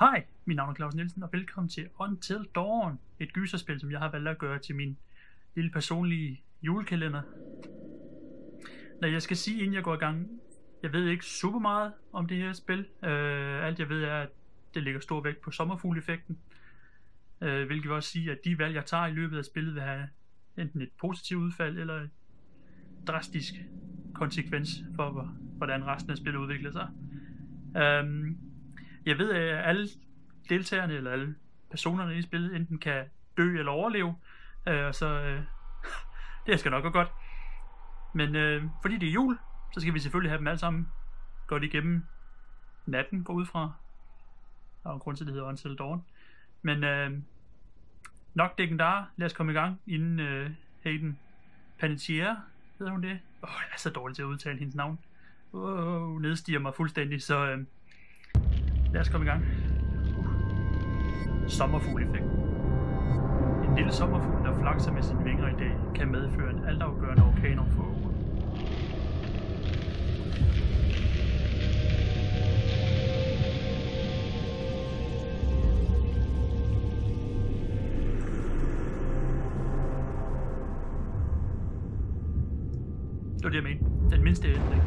Hej, mit navn er Claus Nielsen, og velkommen til Until Dawn, et gyserspil, som jeg har valgt at gøre til min lille personlige julekalender. Når jeg skal sige, inden jeg går i gang, jeg ved ikke super meget om det her spil. Alt jeg ved er, at det lægger stor vægt på sommerfugleffekten, hvilket vil også sige, at de valg, jeg tager i løbet af spillet, vil have enten et positivt udfald eller et drastisk konsekvens for, hvordan resten af spillet udvikler sig. Jeg ved, at alle deltagerne eller alle personerne i spillet enten kan dø eller overleve, så det skal nok gå godt. Men fordi det er jul, så skal vi selvfølgelig have dem alle sammen godt igennem natten, går ud fra. Der er en grund til, det hedder Until Dawn. Men nok dækken der. Lad os komme i gang, inden Hayden Panettiere, hedder hun det? Jeg er så dårlig til at udtale hendes navn. Nedstiger mig fuldstændig, så lad os komme i gang. Sommerfugleffekt. En lille sommerfugl, der flakser med sine vinger i dag, kan medføre en altafgørende orkan om få uger. Det var det, jeg mente. Den mindste ændring.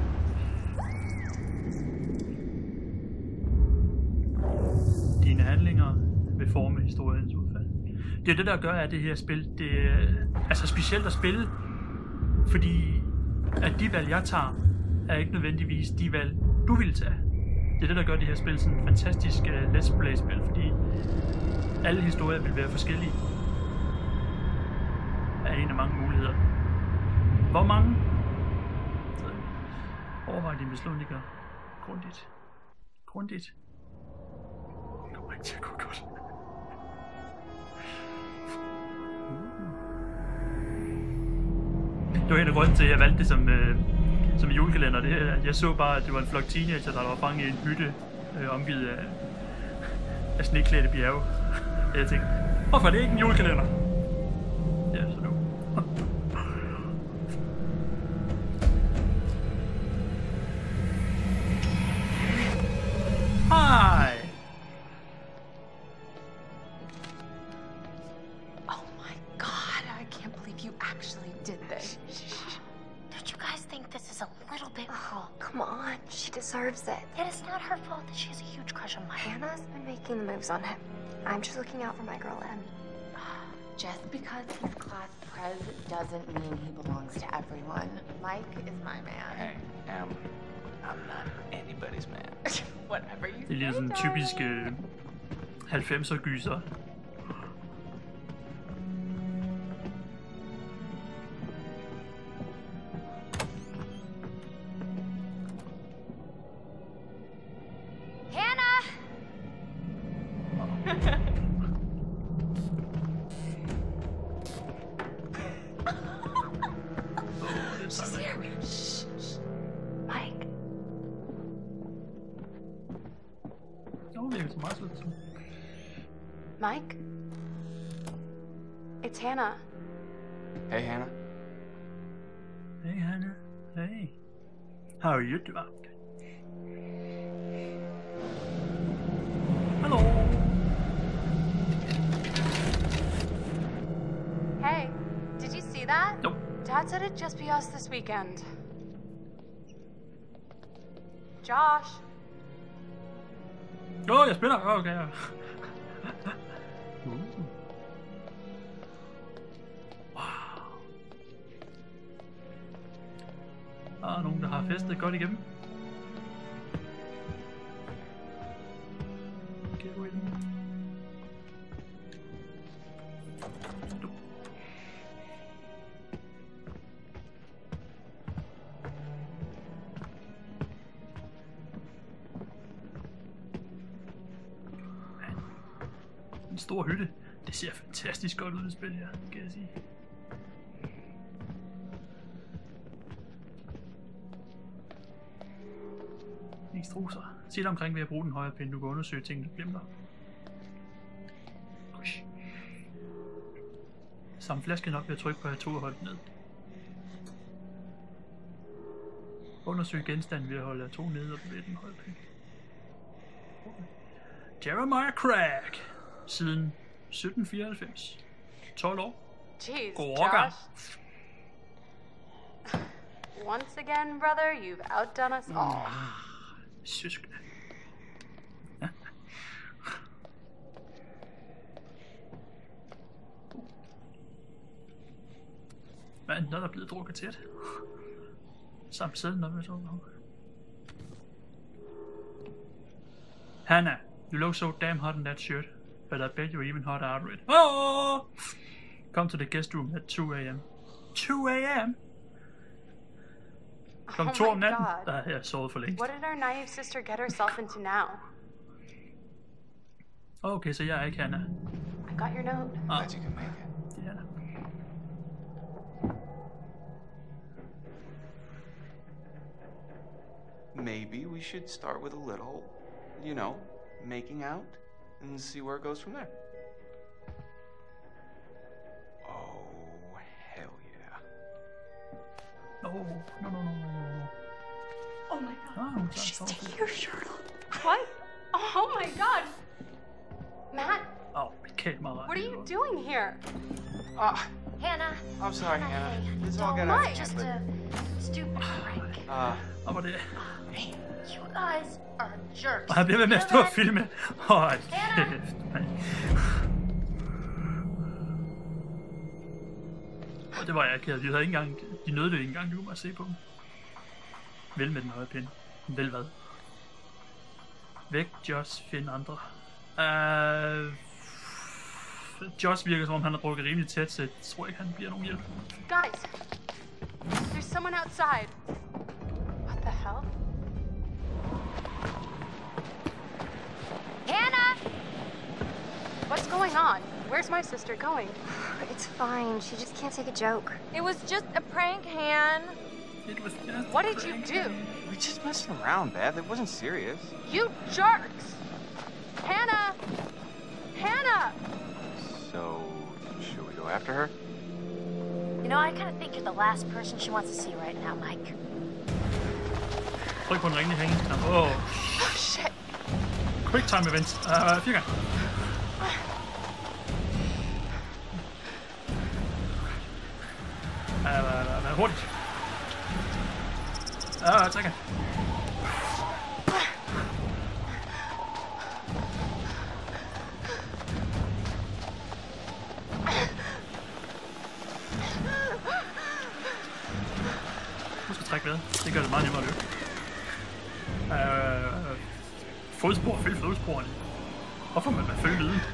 Dine handlinger vil forme historiens udfald. Det er det, der gør, at det her spil, det er altså specielt at spille, fordi at de valg, jeg tager, er ikke nødvendigvis de valg, du vil tage. Det er det, der gør det her spil sådan et fantastisk let's play-spil, fordi alle historier vil være forskellige. Er en af mange muligheder. Hvor mange? Så overvej dine beslutninger grundigt. Grundigt. Det kommer ikke til at gå godt. Det var en af grunden til, at jeg valgte det som julekalender. Jeg så bare, at det var en flok teenager, der var fanget i en hytte, omgivet af sneklædte bjerge. Og jeg tænkte, hvorfor er det ikke en julekalender? Ja, så nu. Hej! Oh my god, I can't believe you actually did this. Don't you guys think this is a little bit cruel? Come on, she deserves it. It is not her fault that she has a huge crush on Mike. Hannah's been making the moves on him. I'm just looking out for my girl, Em. Just because he's class prez doesn't mean he belongs to everyone. Mike is my man. Hey, I'm not anybody's man. Whatever you Det er say, sådan en typisk 90'er gyser. Hannah! She's here. Shh, shh. Mike. Det er så meget sødt. Mike? It's Hannah. Hey, Hannah. Hey, Hannah. Hey. How are you doing? Hello. Hey, did you see that? Nope. Dad said it'd just be us this weekend. Josh. Jeg spiller. Okay. Wow. Der er nogen, der har festet godt igennem. Get with me. En stor hytte. Det ser fantastisk godt ud, det spil her, kan jeg sige. Ekstruser. Sig dig omkring ved at bruge den højre pind. Du kan undersøge ting, du glemmer. Samme flaske nok ved at trykke på R2 og holde den ned. Undersøg genstanden ved at holde R2 nede og bevæge den højre pind. Jeremiah Craig. Siden 1794. 12 år. Jeez, God årgang. Josh. Once again, brother, you've outdone us all. Søskende. Hvad er noget, der er blevet drukket tæt? Samt siden, når vi så på. Hannah, you look so damn hot in that shirt, but I bet you're even hotter out of it. Oh! Come to the guest room at 2 a.m. 2 a.m.? Klokken 2 om natten? Der har jeg sovet for længst. What did our naive sister get herself into now? Okay, så jeg er ikke Hannah. I got your note. Glad you can make it. Det er Hannah. Maybe we should start with a little, you know, making out and see where it goes from there. Oh, hell yeah. No. Oh my god. Oh, She's taking her shirt off. What? Oh my god. Matt, mit kamera. what are you doing here? Hannah. I'm sorry, Hannah. This all Don't got out mind. of Just hand, a stupid prank. Og var det. You guys are jerks. Og han bliver ved med at stå og filme. Hold Hannah? kæft, mand. Og det var jeg ked. De havde ikke engang, de nød det ikke engang, de kunne bare se på dem. Vel med den høje pind. Vel hvad? Væk, Josh, find andre. Josh virker som om han har drukket rimelig tæt, så jeg tror ikke han bliver nogen hjælp. Guys, there's someone outside. What the hell? Hannah! What's going on? Where's my sister going? It's fine. She just can't take a joke. It was just a prank, Han. It was just What did you do? We're just messing around, Beth. It wasn't serious. You jerks! Hannah! Hannah! So, should we go after her? You know, I kind of think you're the last person she wants to see right now, Mike. Tryk på den rigtige hængeknap. Oh, Shit. quick time event. 4 gange. Hurtigt. 3 gange. Du skal trække vejret. Det gør det meget nemmere at løbe. Fodspor, følg fodsporene. Hvorfor må man følge lyden?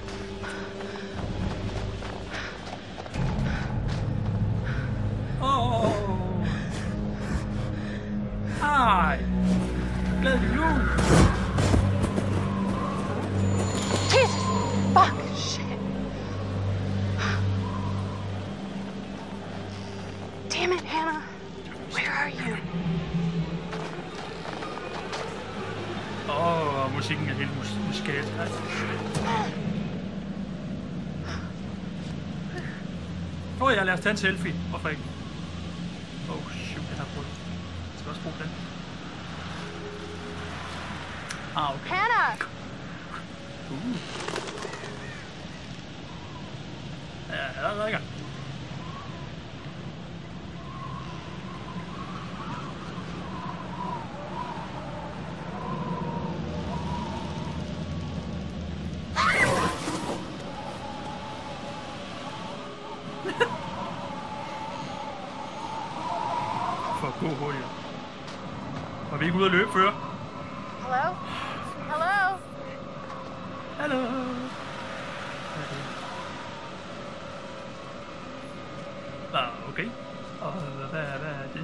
Ej! Glædelig jul! Jesus! Fuck! Shit! Damn it, Hannah! Where are you? Musikken er helt musikalsk. Ja, lad os tage en selfie. Hvorfor ikke? Shoot, den har brugt. Jeg skal også bruge den. Okay. Hannah! Ja, jeg er allerede i gang. For god hurtigere. Var vi ikke ude at løbe før? Hello? Hello? Hallo. Okay. Og hvad er det?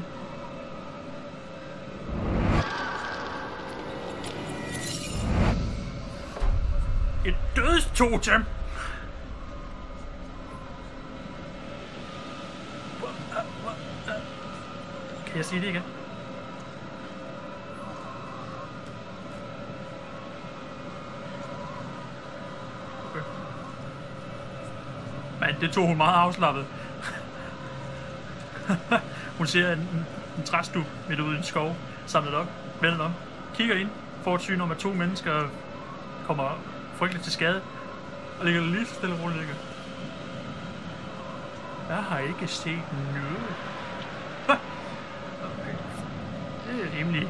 Et dødstotem! Kan jeg sige det igen? Okay. Men det tog hun meget afslappet. Hun ser en træstub midt ude i en skov, samlet op, vender om, kigger ind, får et syn om, at 2 mennesker kommer frygteligt til skade. Og ligger lige så stille og roligt ligger. Jeg har ikke set noget. Okay. Det er rimelig.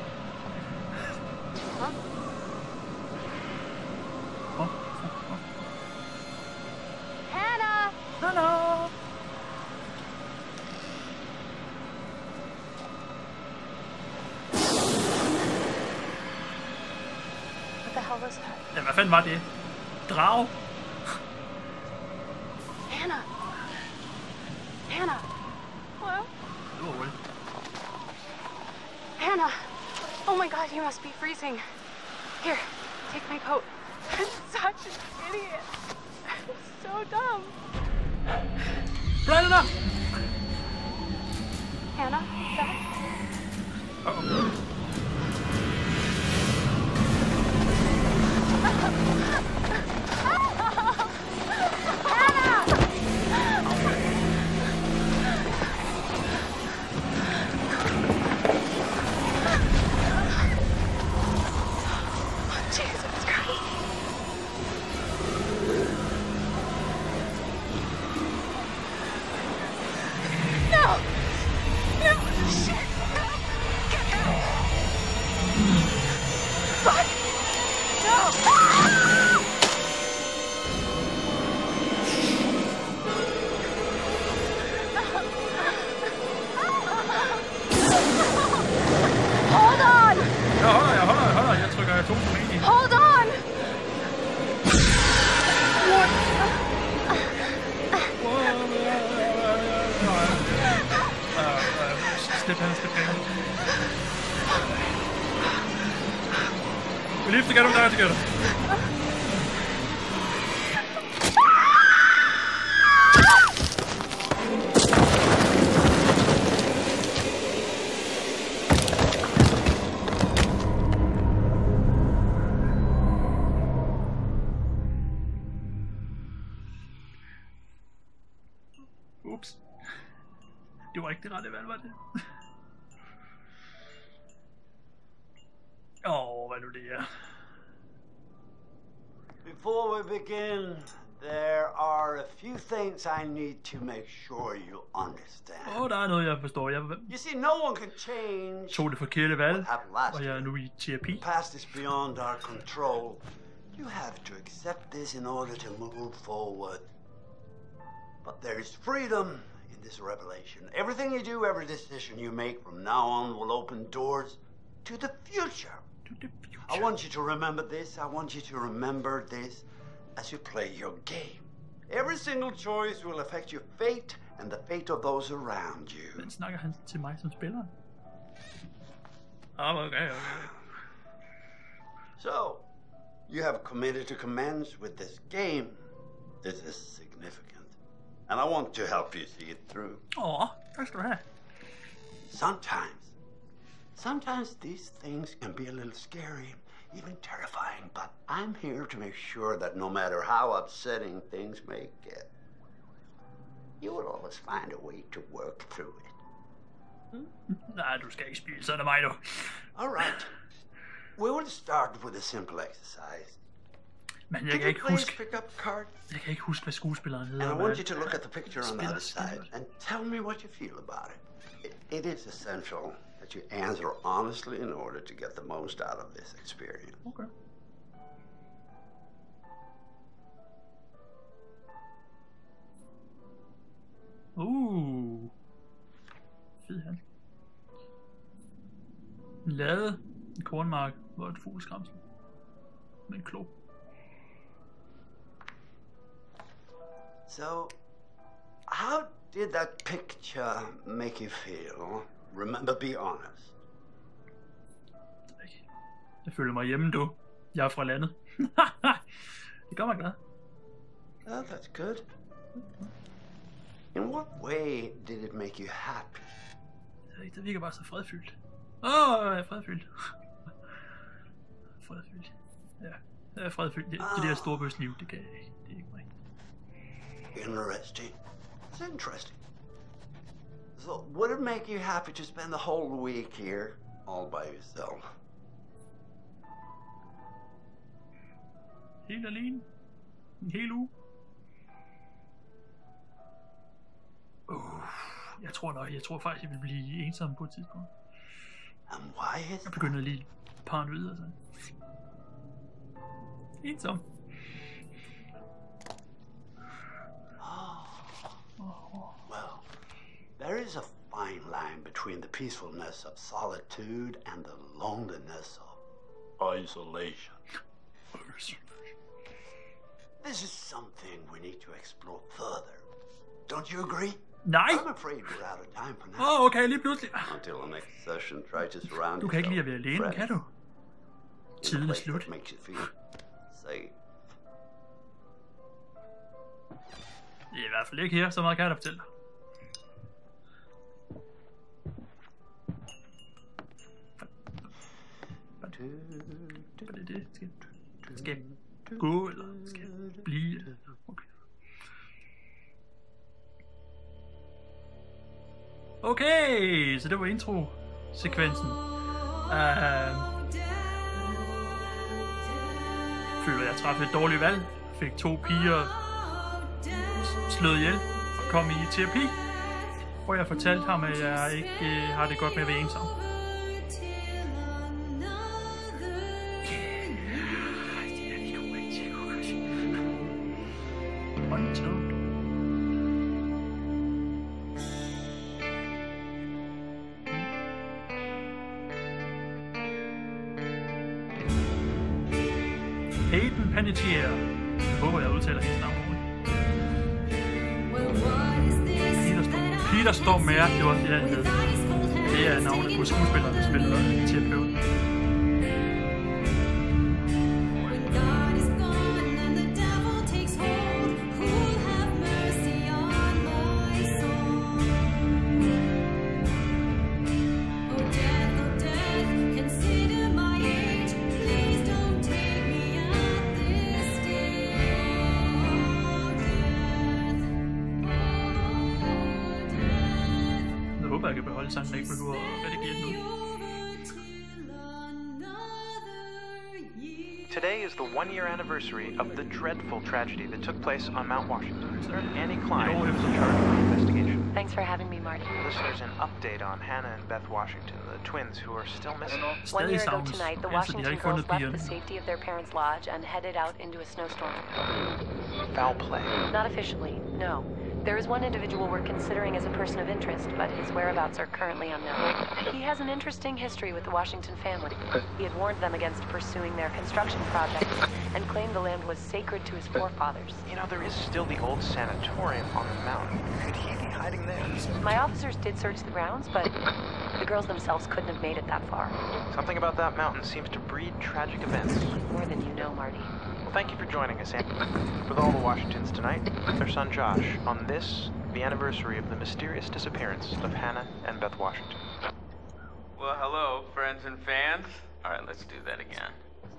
Hannah! Hallo! What the hell was that? Ja, hvad fanden var det? Drag? Hannah! Hannah! Hello? Det var hul. Hannah! Oh my god, you must be freezing. Here, take my coat. I'm such an idiot. I'm so dumb. Predator! Hannah? Dad? Uh-oh. Jesus Christ. No! No! Shit! Get out! Fuck! No! Hold on! Jeg holder. Jeg trykker 2 som en i. Hold on! Slip hen. We leave together, die together. Ups. Det var ikke det rette valg, var det? Hvad nu det er. Before we begin, there are a few things I need to make sure you understand. Der er noget, jeg forstår. Jeg You see, no one can change tog det forkerte valg, what happened last og jeg er year. nu i terapi. The past is beyond our control. You have to accept this in order to move forward. But there is freedom in this revelation. Everything you do, every decision you make from now on will open doors to the future. I want you to remember this. I want you to remember this as you play your game. Every single choice will affect your fate and the fate of those around you. Men snakker han til mig som spiller? Okay. So, you have committed to commence with this game. This is significant. And I want to help you see it through. Tak skal du have. Sometimes these things can be a little scary, even terrifying, but I'm here to make sure that no matter how upsetting things may get, you will always find a way to work through it. Nej, du skal ikke spille sådan af mig, du. All right. We will start with a simple exercise. Men Can you please pick up a card? Jeg kan ikke huske, hvad skuespilleren hedder. And I want you to look at the picture on the other side and tell me what you feel about it. It is essential that you answer honestly in order to get the most out of this experience. Okay. Fed han. En lade, en kornmark, hvor et fugleskramsel. Med en klo. So, how did that picture make you feel? Remember, be honest. Jeg føler mig hjemme, du. Jeg er fra landet. Det gør mig glad. Oh, that's good. In what way did it make you happy? Det virker bare så fredfyldt. Fredfyldt. Fredfyldt. Ja, jeg er fredfyldt. Det der storbøsliv, det kan jeg ikke. Det er ikke mig. Interesting. It's interesting. So, would it make you happy to spend the whole week here all by yourself? Helt alene. En hel uge. Jeg tror faktisk, jeg vil blive ensom på et tidspunkt. And why is Jeg begynder lige paranoid og sådan. Ensom. Well, there is a fine line between the peacefulness of solitude and the loneliness of isolation. This is something we need to explore further. Don't you agree? Nej! I'm afraid we're out of time for now. Okay, lige pludselig. Until the next session, try to surround Du kan ikke lide at yourself være alene, with kan du? friends in a Tiden er place slut. that makes you feel safe. Det er i hvert fald ikke her, så meget kan jeg da fortælle dig. Hvad er det? Skal jeg gå, eller skal jeg blive? Okay. Okay, så det var intro-sekvensen. Føler jeg træffede et dårligt valg. Fik 2 piger slået ihjel og kom i terapi. Hvor jeg fortalte ham, at jeg ikke har det godt med at være ensom. Hayden Panettiere. Jeg håber, jeg udtaler hendes navn ordentligt. Peter Stormare, det var det, han hed. Det er navnet på skuespilleren, der spiller terapeuten. Jeg kan beholde sangen, ikke behøver at redigere den ud. Today is the 1-year anniversary of the dreadful tragedy that took place on Mount Washington. Annie Klein is in charge of the investigation. Thanks for having me, Marty. Listeners, an update on Hannah and Beth Washington, the twins who are still missing. 1 year ago tonight, the Washington girls left the safety of their parents' lodge and headed out into a snowstorm. Foul play. Not officially, no. There is one individual we're considering as a person of interest, but his whereabouts are currently unknown. He has an interesting history with the Washington family. He had warned them against pursuing their construction project and claimed the land was sacred to his forefathers. You know, there is still the old sanatorium on the mountain. Could he be hiding there? My officers did search the grounds, but the girls themselves couldn't have made it that far. Something about that mountain seems to breed tragic events. More than you know, Marty. Well, thank you for joining us, Annie. With all the Washingtons tonight, their son Josh, on this, the anniversary of the mysterious disappearance of Hannah and Beth Washington. Well, hello, friends and fans. All right, let's do that again.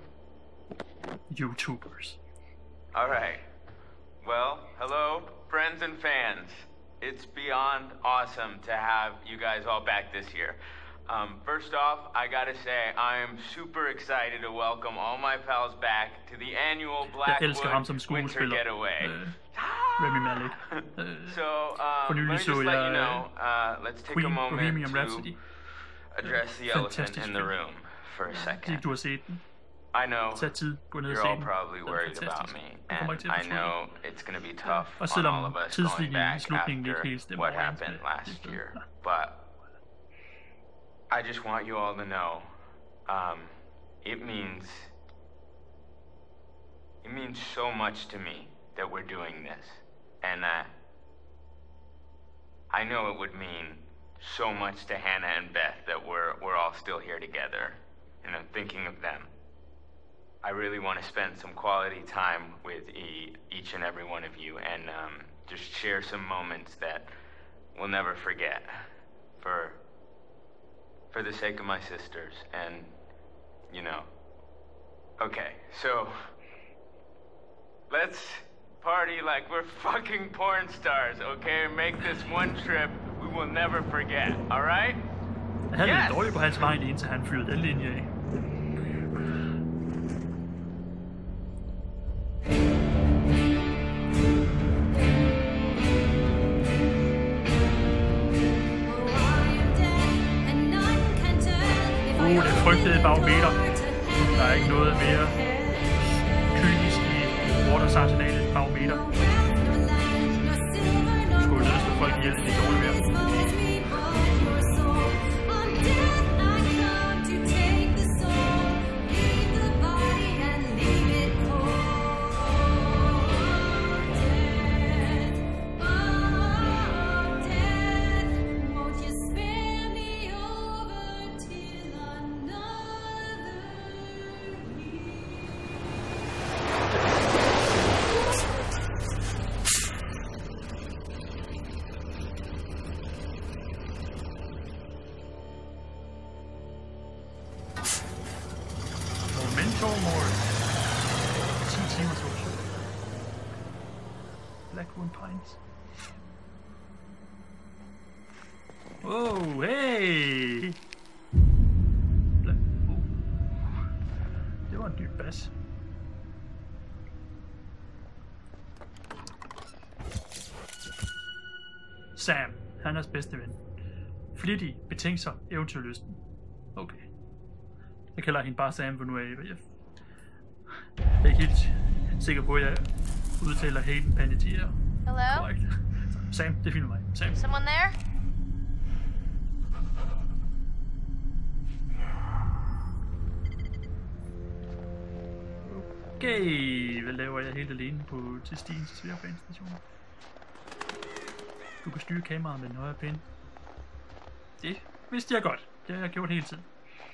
YouTubers. All right. Well, hello, friends and fans. It's beyond awesome to have you guys all back this year. First off, I gotta say, I am super excited to welcome all my pals back to the annual Blackwood Winter Getaway. Rami Malek. So, let me just let you know, let's take a moment to address the elephant in the room for a second. Du har set den. I know you're all probably worried about me, and I know it's going to be tough on all of us going back after what happened last year, but I just want you all to know, it means so much to me that we're doing this, and I know it would mean so much to Hannah and Beth that we're all still here together, you know, thinking of them. I really want to spend some quality time with each and every one of you, and just share some moments that we'll never forget, for the sake of my sisters, and, you know. Okay, so let's party like we're fucking porn stars, okay? Make this one trip we will never forget, alright? Han er dårlig på hans vej, indtil han fyrede den linje af. frygtede barometer. Der er ikke noget mere kynisk i Waters arsenal end barometer. Du skulle jo slå folk ihjel, det er dårligt værd. Blackwood Pines. Oh, hey! Det var en dyb bas. Sam, Hannas bedste ven. Flittig, betænksom, eventyrlysten. Okay. Jeg kalder hende bare Sam for nu af. Jeg er ikke helt sikker på, at jeg udtaler Hayden Panettiere. Hello? Korrekt. Sam, det er fint med mig. Sam. Someone there? Okay, hvad laver jeg helt alene på til Stens sværbanestation? Du kan styre kameraet med den højre pind. Det vidste jeg godt. Det har jeg gjort hele tiden.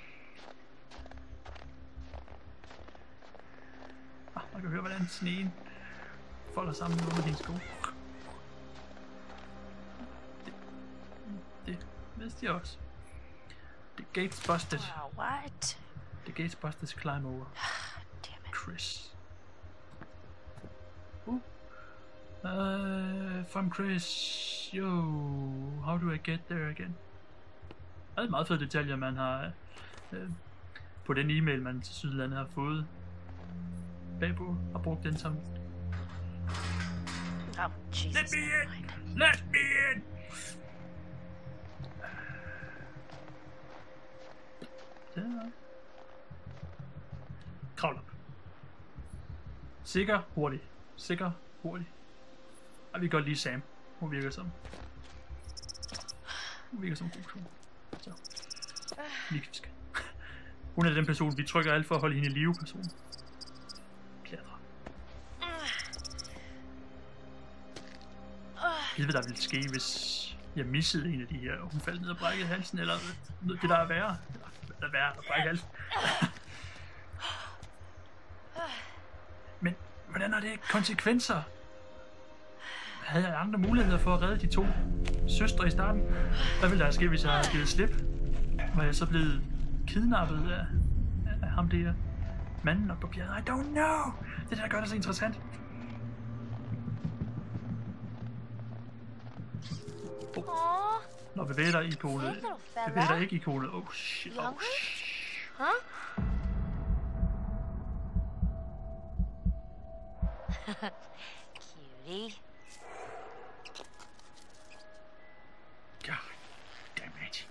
Man kan høre, hvordan sneen folder sammen under dine sko. Det vidste jeg også. The gates busted. Oh, what? The gates busted to climb over. Damn it. Chris. From Chris. Yo, how do I get there again? Det er meget fede detaljer, man har på den e-mail, man til Sydlandet har fået bagpå og brugt den som. Oh, Jesus. Let me in! Let me in! Der. Kravl op. Sikker, hurtig. Sikker, hurtig. Og vi kan godt lide Sam. Hun virker som god person. Så. Likisk. Hun er den person, vi trykker alt for at holde hende i live person. Klatre. Jeg ved, der ville ske, hvis jeg missede en af de her, og hun faldt ned og brækkede halsen, eller det der er værre. Der er værre, der brækker halsen. Men hvordan har det konsekvenser? Havde jeg andre muligheder for at redde de to søstre i starten? Hvad ville der ske, hvis jeg havde givet slip? Var jeg så blevet kidnappet af ham der manden op på bjerget? I don't know! Det er det, der gør det så interessant. Nå, bevæg dig ikonet. Bevæg dig ikke ikonet. Oh shit. Oh shit. Huh? Cutie. God damn it.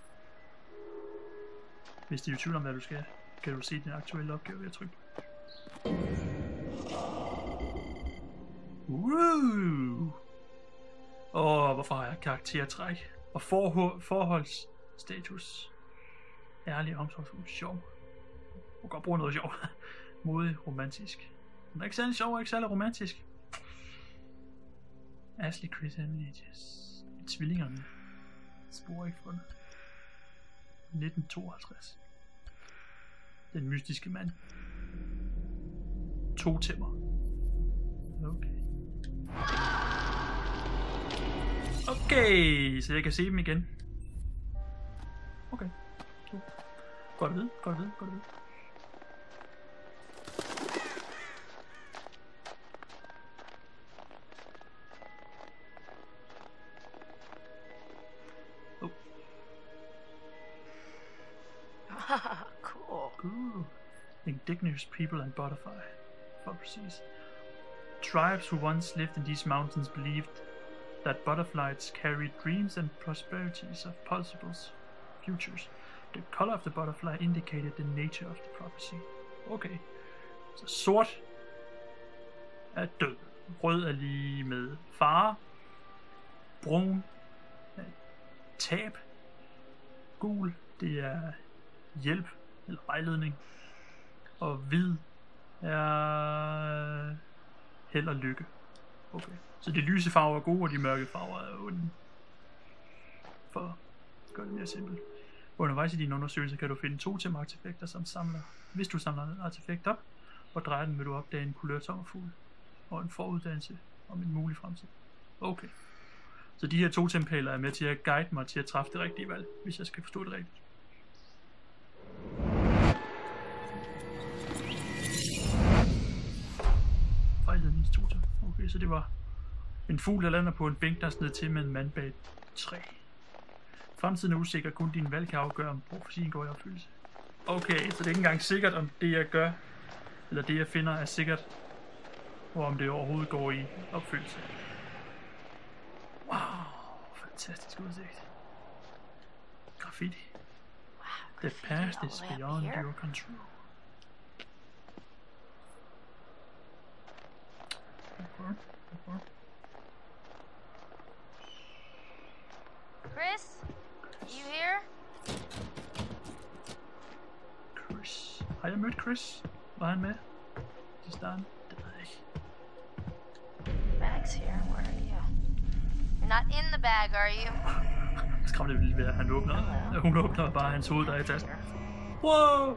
Hvis de er i tvivl om, hvad du skal, kan du se den aktuelle opgave ved at trykke. Hvorfor har jeg karaktertræk? Og forholdsstatus. Ærlig, omsorgsfuld, sjov. Du kan godt bruge noget sjov. Modig, romantisk. Men er ikke særlig sjov og ikke særlig romantisk. Ashley, Chris, Emily, Jess. Tvillingerne. Spor ikke fundet. 1952. Den mystiske mand. Totemmer. Okay. Okay, så jeg kan se dem igen. Okay. Godt at vide, godt at vide, godt at vide. Cool. Indigenous people and butterflies. Tribes who once lived in these mountains believed that butterflies carried dreams and prosperities of possible futures. The color of the butterfly indicated the nature of the prophecy. Okay. Så sort er død. Rød er lige med fare. Brun er tab. Gul, det er hjælp eller vejledning. Og hvid er held og lykke. Okay. Så de lyse farver er gode, og de mørke farver er onde. For at gøre det mere simpelt. Undervejs i din undersøgelse kan du finde totem-artefakter, som samler. Hvis du samler en artefakt op og drejer den, vil du opdage en kulør tommerfugl og en foruddannelse om en mulig fremtid. Okay. Så de her totempaler er med til at guide mig til at træffe det rigtige valg, hvis jeg skal forstå det rigtigt. Vejledningstotem. Okay, så det var en fugl, der lander på en bænk, der er sned til med en mand bag et træ. Fremtiden er usikker, kun din valg kan afgøre, om profetien går i opfyldelse. Okay, så det er ikke engang sikkert, om det jeg gør, eller det jeg finder, er sikkert, og om det overhovedet går i opfyldelse. Wow, fantastisk udsigt. Graffiti. Wow, The graffiti past all is the way up beyond here. your control. Okay. Chris? You here? Chris. Har jeg mødt Chris? Var han med til starten? Det ved jeg ikke. Bag's here. Where are you? You're not in the bag, are you? Skræmmende ville være, at han åbner. Hun åbner bare hans hoved, der er i tasken. Wow!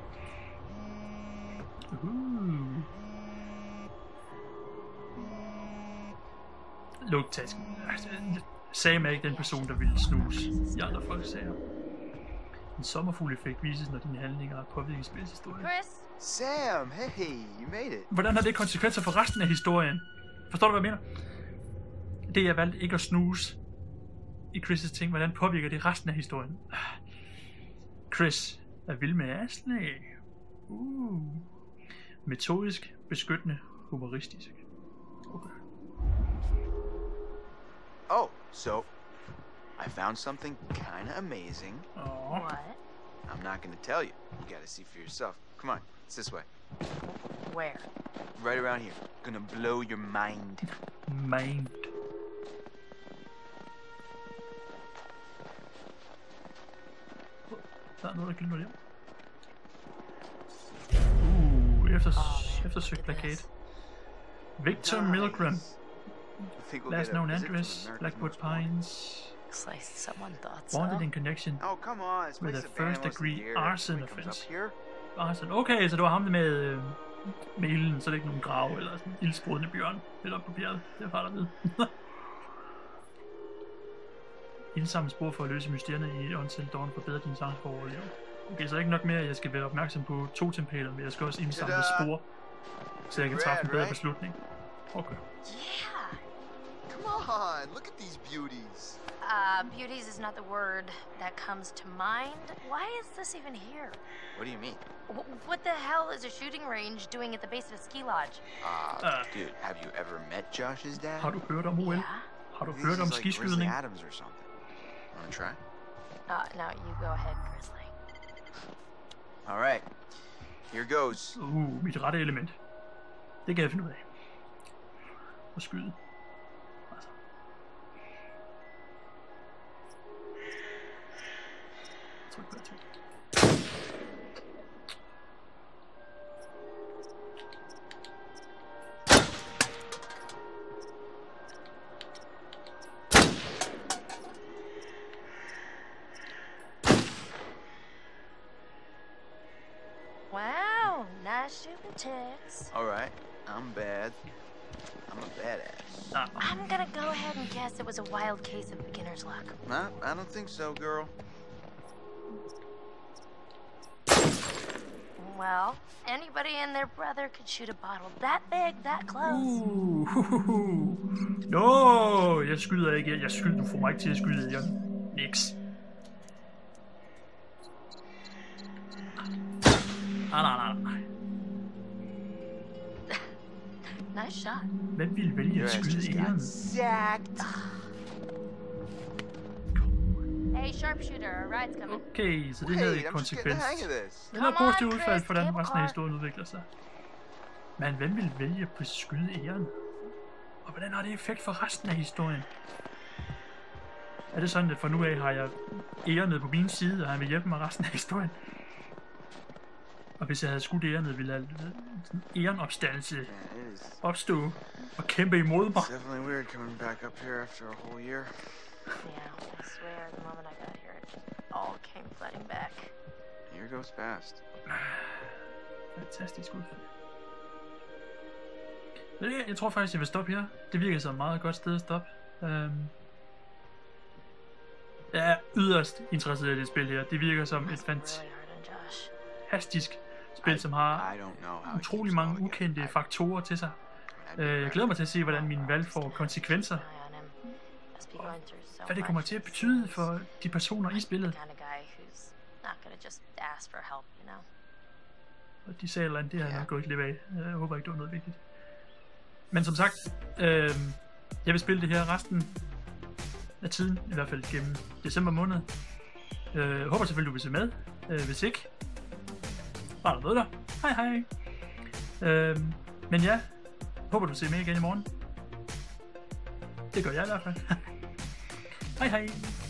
Luk tasken. Sam er ikke den person, der ville snuse i andre folks sager. En sommerfugleffekt vises, når dine handlinger har påvirket spillets historie. Chris? Sam, hey, you made it. Hvordan har det konsekvenser for resten af historien? Forstår du, hvad jeg mener? Det, jeg valgte ikke at snuse i Chris' ting, hvordan påvirker det resten af historien? Chris er vild med Ashley. Metodisk, beskyttende, humoristisk. Okay. Oh, so I found something kind of amazing. What? I'm not gonna tell you. You gotta see for yourself. Come on, it's this way. Where? Right around here. Gonna blow your mind. Mind. Der er noget, der gælder hjem. Eftersøgt plakat. Victor Milgram. Last known address, Blackwood Pines. Looks like someone thought Wanted so. in connection Oh, come on. This with place a is abandoned first most of the degree year. arson Everybody comes offense. up here. Arson. Okay, så det var ham med ilden, så det er ikke nogen grav eller sådan en ildsprudende bjørn. Lidt op på bjerget. Det er far der ved. Indsamle spor for at løse mysterierne i Until Dawn forbedrer din chance for at overleve. Okay, så er ikke nok mere, at jeg skal være opmærksom på totempaler, men jeg skal også indsamle spor, så jeg kan træffe en bedre beslutning. Okay. Yeah. Come on, look at these beauties. Beauties is not the word that comes to mind. Why is this even here? What do you mean? What the hell is a shooting range doing at the base of a ski lodge? Dude, have you ever met Josh's dad? Har du hørt om OL? Yeah. Har du He's hørt om like Grizzly skiskydning? Adams or something. Wanna try? No, you go ahead, Grizzly. All right, here goes. Mit rette element. Det kan jeg finde ud af. Og skyde. Altså. Tryk på det. Wow, nice shooting ticks. All right, I'm bad. I'm a badass. I'm gonna go ahead and guess it was a wild case of beginner's luck. Nah, I don't think so, girl. Well, anybody and their brother could shoot a bottle that big, that close. Nå, jeg skyder ikke. Jeg skyder. Du får mig ikke til at skyde. Jeg niks. Nej. Nice shot. Hvem ville vælge at Your ass skyde just æren? got sacked. Hey, Hey, sharpshooter, a ride's coming. Okay, så det havde en konsekvens. Det er positivt udfald for hvordan resten af historien udvikler sig. Men hvem vil vælge at beskyde æren? Og hvordan har det effekt for resten af historien? Er det sådan, at for nu af har jeg ærenet på min side, og han vil hjælpe mig resten af historien? Og hvis jeg havde skudt ærenet, ville en ærenopstandelse opstå og kæmpe imod mig. Definitely weird coming back up here after a whole year. Yeah, I swear, the moment I got here, it all came flooding back. Year goes fast. Fantastisk udfald. Jeg tror faktisk, jeg vil stoppe her. Det virker som et meget godt sted at stoppe. Jeg er yderst interesseret i det spil her. Det virker som et fantastisk spil, som har utrolig mange ukendte faktorer til sig. Jeg glæder mig til at se, hvordan mine valg får konsekvenser. Og hvad det kommer til at betyde for de personer i spillet. Og de sagde det har jeg nok gået glip af. Jeg håber ikke, det var noget vigtigt. Men som sagt, jeg vil spille det her resten af tiden, i hvert fald gennem december måned. Jeg håber selvfølgelig, du vil se med. Hvis ikke, bare der noget der. Hej. Men ja, håber du ser med igen i morgen. Det gør jeg i hvert fald. Hej.